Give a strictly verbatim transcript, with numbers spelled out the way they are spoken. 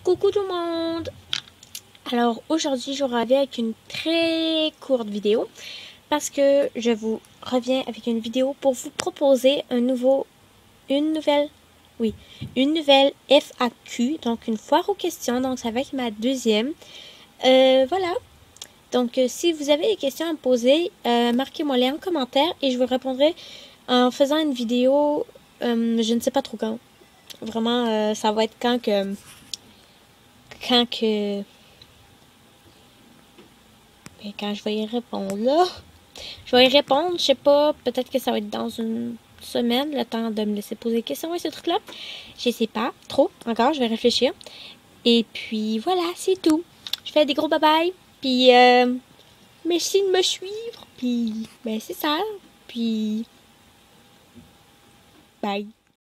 Coucou tout le monde! Alors aujourd'hui je reviens avec une très courte vidéo parce que je vous reviens avec une vidéo pour vous proposer un nouveau, une nouvelle, oui, une nouvelle F A Q, donc une foire aux questions, donc ça va être ma deuxième. Euh, voilà, donc euh, si vous avez des questions à me poser, euh, marquez-moi-les en commentaire et je vous répondrai en faisant une vidéo, euh, je ne sais pas trop quand. Vraiment, euh, ça va être quand que... Quand que... Et quand je vais y répondre, là, je vais y répondre, je sais pas, peut-être que ça va être dans une semaine, le temps de me laisser poser des questions et ce truc-là. Je sais pas, trop, encore, je vais réfléchir. Et puis, voilà, c'est tout. Je fais des gros bye-bye, puis euh, merci de me suivre, puis, ben, c'est ça, puis, bye.